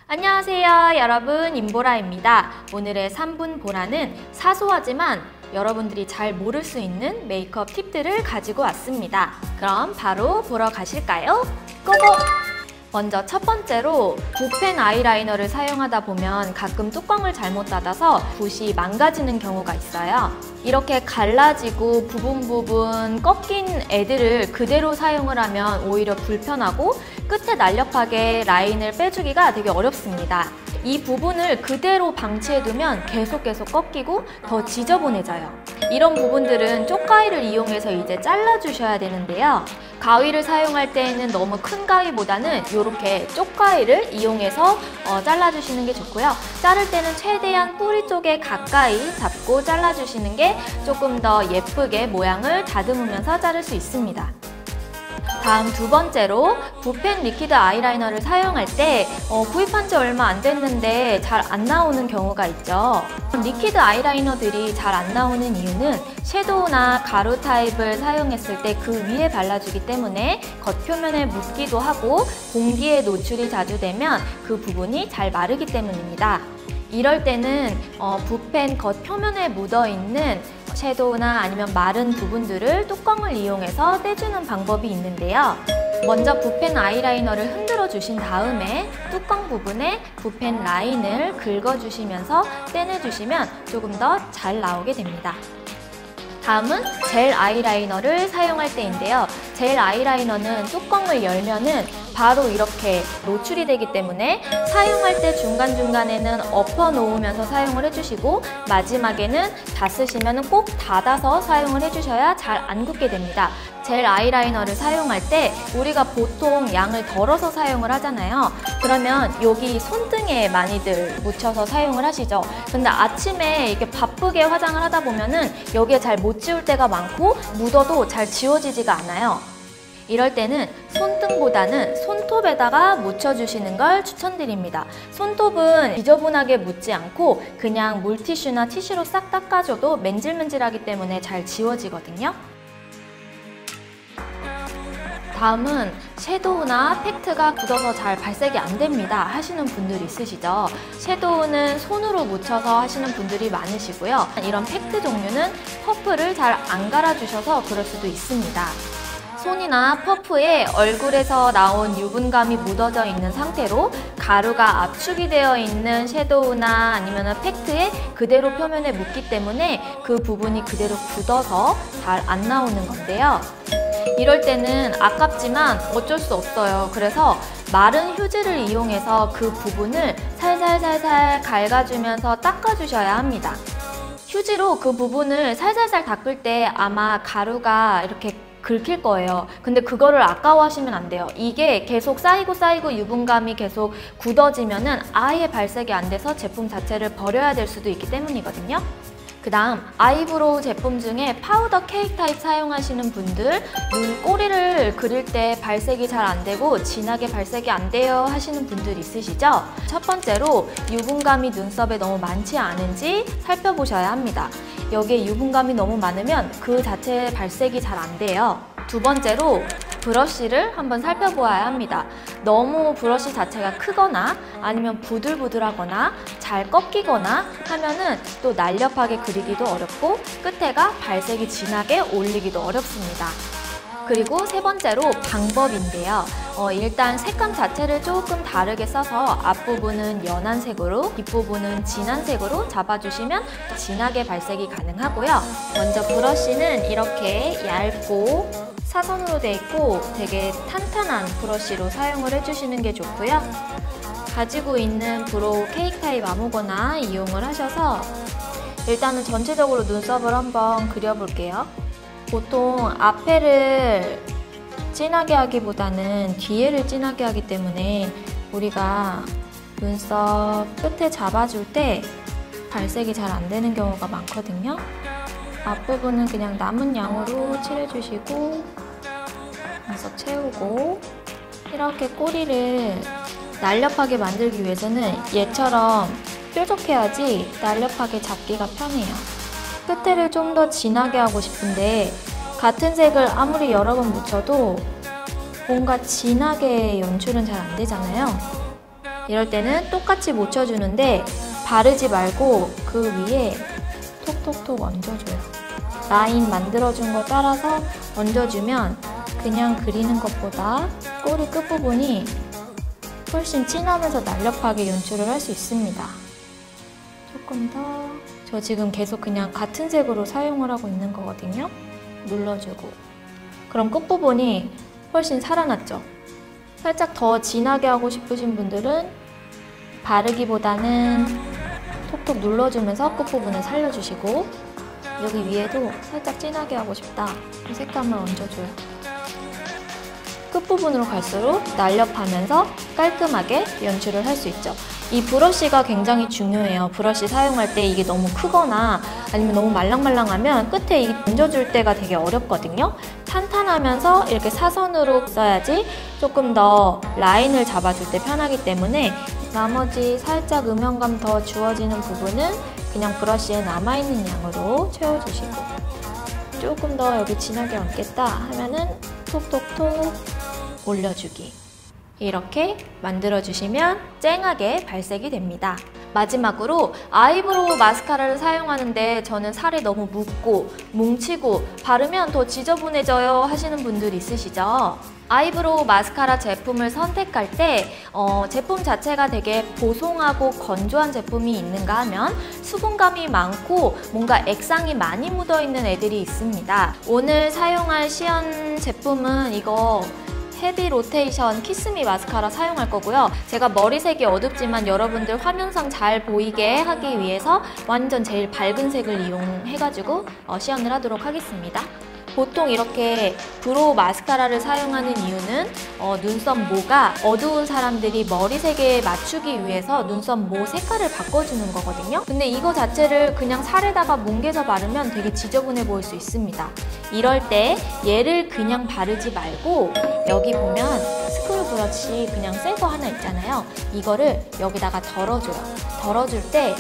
안녕하세요 여러분, 임보라입니다. 오늘의 3분 보라는 사소하지만 여러분들이 잘 모를 수 있는 메이크업 팁들을 가지고 왔습니다. 그럼 바로 보러 가실까요? 고고! 먼저 첫 번째로 붓펜 아이라이너를 사용하다 보면 가끔 뚜껑을 잘못 닫아서 붓이 망가지는 경우가 있어요. 이렇게 갈라지고 부분 꺾인 애들을 그대로 사용을 하면 오히려 불편하고 끝에 날렵하게 라인을 빼주기가 되게 어렵습니다. 이 부분을 그대로 방치해두면 계속 꺾이고 더 지저분해져요. 이런 부분들은 쪽가위를 이용해서 이제 잘라주셔야 되는데요. 가위를 사용할 때에는 너무 큰 가위보다는 이렇게 쪽가위를 이용해서 잘라주시는 게 좋고요. 자를 때는 최대한 뿌리 쪽에 가까이 잡고 잘라주시는 게 조금 더 예쁘게 모양을 다듬으면서 자를 수 있습니다. 다음 두 번째로 붓펜 리퀴드 아이라이너를 사용할 때 구입한 지 얼마 안 됐는데 잘 안 나오는 경우가 있죠. 리퀴드 아이라이너들이 잘 안 나오는 이유는 섀도우나 가루 타입을 사용했을 때 그 위에 발라주기 때문에 겉표면에 묻기도 하고 공기에 노출이 자주 되면 그 부분이 잘 마르기 때문입니다. 이럴 때는 붓펜 겉표면에 묻어있는 섀도우나 아니면 마른 부분들을 뚜껑을 이용해서 떼주는 방법이 있는데요. 먼저 붓펜 아이라이너를 흔들어 주신 다음에 뚜껑 부분에 붓펜 라인을 긁어주시면서 떼내주시면 조금 더 잘 나오게 됩니다. 다음은 젤 아이라이너를 사용할 때인데요. 젤 아이라이너는 뚜껑을 열면은 바로 이렇게 노출이 되기 때문에 사용할 때 중간중간에는 엎어 놓으면서 사용을 해주시고 마지막에는 다 쓰시면 꼭 닫아서 사용을 해주셔야 잘 안 굳게 됩니다. 젤 아이라이너를 사용할 때 우리가 보통 양을 덜어서 사용을 하잖아요. 그러면 여기 손등에 많이들 묻혀서 사용을 하시죠. 근데 아침에 이렇게 바쁘게 화장을 하다 보면은 여기에 잘 못 지울 때가 많고 묻어도 잘 지워지지가 않아요. 이럴 때는 손등보다는 손톱에다가 묻혀주시는 걸 추천드립니다. 손톱은 지저분하게 묻지 않고 그냥 물티슈나 티슈로 싹 닦아줘도 맨질맨질하기 때문에 잘 지워지거든요. 다음은 섀도우나 팩트가 굳어서 잘 발색이 안 됩니다 하시는 분들 있으시죠? 섀도우는 손으로 묻혀서 하시는 분들이 많으시고요. 이런 팩트 종류는 퍼프를 잘 안 갈아주셔서 그럴 수도 있습니다. 손이나 퍼프에 얼굴에서 나온 유분감이 묻어져 있는 상태로 가루가 압축이 되어 있는 섀도우나 아니면 팩트에 그대로 표면에 묻기 때문에 그 부분이 그대로 굳어서 잘 안 나오는 건데요. 이럴 때는 아깝지만 어쩔 수 없어요. 그래서 마른 휴지를 이용해서 그 부분을 살살살살 갉아주면서 닦아주셔야 합니다. 휴지로 그 부분을 살살살 닦을 때 아마 가루가 이렇게 긁힐 거예요. 근데 그거를 아까워하시면 안 돼요. 이게 계속 쌓이고 유분감이 계속 굳어지면은 아예 발색이 안 돼서 제품 자체를 버려야 될 수도 있기 때문이거든요. 그 다음 아이브로우 제품 중에 파우더 케이크 타입 사용하시는 분들, 눈 꼬리를 그릴 때 발색이 잘 안 되고 진하게 발색이 안 돼요 하시는 분들 있으시죠? 첫 번째로 유분감이 눈썹에 너무 많지 않은지 살펴보셔야 합니다. 여기에 유분감이 너무 많으면 그 자체의 발색이 잘 안 돼요. 두 번째로 브러쉬를 한번 살펴보아야 합니다. 너무 브러쉬 자체가 크거나 아니면 부들부들하거나 잘 꺾이거나 하면은 또 날렵하게 그리기도 어렵고 끝에가 발색이 진하게 올리기도 어렵습니다. 그리고 세 번째로 방법인데요. 일단 색감 자체를 조금 다르게 써서 앞부분은 연한 색으로 뒷부분은 진한 색으로 잡아주시면 진하게 발색이 가능하고요. 먼저 브러쉬는 이렇게 얇고 사선으로 돼 있고 되게 탄탄한 브러쉬로 사용을 해주시는 게 좋고요. 가지고 있는 브로우 케이크 타입 아무거나 이용을 하셔서 일단은 전체적으로 눈썹을 한번 그려볼게요. 보통 앞에를 진하게 하기보다는 뒤에를 진하게 하기 때문에 우리가 눈썹 끝에 잡아줄 때 발색이 잘 안 되는 경우가 많거든요. 앞부분은 그냥 남은 양으로 칠해주시고 눈썹 채우고 이렇게 꼬리를 날렵하게 만들기 위해서는 얘처럼 뾰족해야지 날렵하게 잡기가 편해요. 끝에를 좀 더 진하게 하고 싶은데 같은 색을 아무리 여러 번 묻혀도 뭔가 진하게 연출은 잘 안 되잖아요. 이럴 때는 똑같이 묻혀주는데 바르지 말고 그 위에 톡톡톡 얹어줘요. 라인 만들어준 거 따라서 얹어주면 그냥 그리는 것보다 꼬리 끝부분이 훨씬 진하면서 날렵하게 연출을 할 수 있습니다. 조금 더. 저 지금 계속 그냥 같은 색으로 사용을 하고 있는 거거든요. 눌러주고. 그럼 끝부분이 훨씬 살아났죠? 살짝 더 진하게 하고 싶으신 분들은 바르기보다는 톡톡 눌러주면서 끝부분을 살려주시고, 여기 위에도 살짝 진하게 하고 싶다. 이 색감을 얹어줘요. 끝부분으로 갈수록 날렵하면서 깔끔하게 연출을 할 수 있죠. 이 브러쉬가 굉장히 중요해요. 브러쉬 사용할 때 이게 너무 크거나 아니면 너무 말랑말랑하면 끝에 이게 얹어줄 때가 되게 어렵거든요. 탄탄하면서 이렇게 사선으로 써야지 조금 더 라인을 잡아줄 때 편하기 때문에 나머지 살짝 음영감 더 주어지는 부분은 그냥 브러쉬에 남아있는 양으로 채워주시고, 조금 더 여기 진하게 얹겠다 하면은 톡톡톡 올려주기. 이렇게 만들어주시면 쨍하게 발색이 됩니다. 마지막으로 아이브로우 마스카라를 사용하는데 저는 살이 너무 묻고 뭉치고 바르면 더 지저분해져요 하시는 분들 있으시죠? 아이브로우 마스카라 제품을 선택할 때 제품 자체가 되게 보송하고 건조한 제품이 있는가 하면 수분감이 많고 뭔가 액상이 많이 묻어있는 애들이 있습니다. 오늘 사용할 시연 제품은 이거 헤비 로테이션 키스미 마스카라 사용할 거고요. 제가 머리색이 어둡지만 여러분들 화면상 잘 보이게 하기 위해서 완전 제일 밝은 색을 이용해가지고 시연을 하도록 하겠습니다. 보통 이렇게 브로우 마스카라를 사용하는 이유는 눈썹 모가 어두운 사람들이 머리색에 맞추기 위해서 눈썹 모 색깔을 바꿔주는 거거든요. 근데 이거 자체를 그냥 살에다가 뭉개서 바르면 되게 지저분해 보일 수 있습니다. 이럴 때 얘를 그냥 바르지 말고 여기 보면 스크류 브러쉬 그냥 새 거 하나 있잖아요. 이거를 여기다가 덜어줘요. 덜어줄 때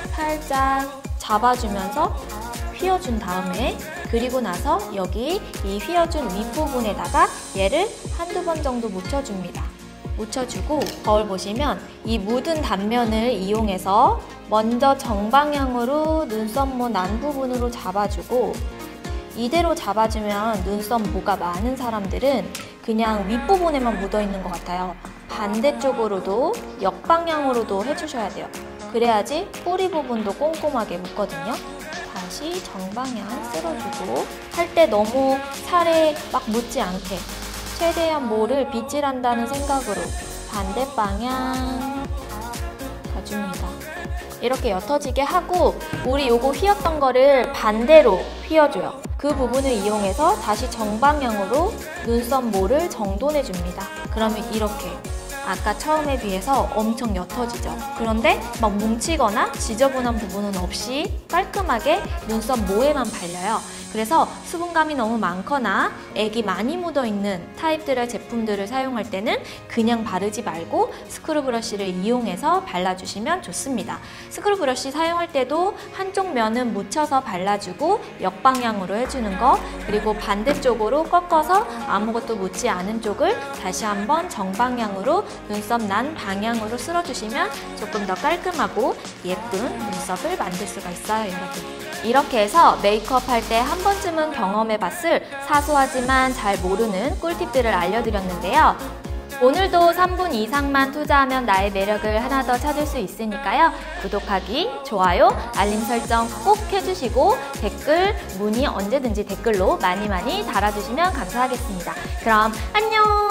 살짝 잡아주면서 휘어준 다음에, 그리고 나서 여기 이 휘어준 윗부분에다가 얘를 한두 번 정도 묻혀줍니다. 묻혀주고 거울 보시면 이 묻은 단면을 이용해서 먼저 정방향으로 눈썹 모 난 부분으로 잡아주고, 이대로 잡아주면 눈썹 모가 많은 사람들은 그냥 윗부분에만 묻어있는 것 같아요. 반대쪽으로도 역방향으로도 해주셔야 돼요. 그래야지 뿌리 부분도 꼼꼼하게 묻거든요. 다시 정방향 쓸어주고, 할 때 너무 살에 막 묻지 않게 최대한 모를 빗질한다는 생각으로 반대 방향 가줍니다. 이렇게 옅어지게 하고 우리 요거 휘었던 거를 반대로 휘어줘요. 그 부분을 이용해서 다시 정방향으로 눈썹 모를 정돈해 줍니다. 그러면 이렇게 아까 처음에 비해서 엄청 옅어지죠. 그런데 막 뭉치거나 지저분한 부분은 없이 깔끔하게 눈썹 모에만 발려요. 그래서 수분감이 너무 많거나 액이 많이 묻어있는 타입들의 제품들을 사용할 때는 그냥 바르지 말고 스크류 브러쉬를 이용해서 발라주시면 좋습니다. 스크류 브러쉬 사용할 때도 한쪽 면은 묻혀서 발라주고 역방향으로 해주는 거, 그리고 반대쪽으로 꺾어서 아무것도 묻지 않은 쪽을 다시 한번 정방향으로 눈썹 난 방향으로 쓸어주시면 조금 더 깔끔하고 예쁜 눈썹을 만들 수가 있어요, 여러분. 이렇게 해서 메이크업 할 때 한 번쯤은 경험해봤을 사소하지만 잘 모르는 꿀팁들을 알려드렸는데요. 오늘도 3분 이상만 투자하면 나의 매력을 하나 더 찾을 수 있으니까요. 구독하기, 좋아요, 알림 설정 꼭 해주시고 댓글, 문의 언제든지 댓글로 많이 달아주시면 감사하겠습니다. 그럼 안녕!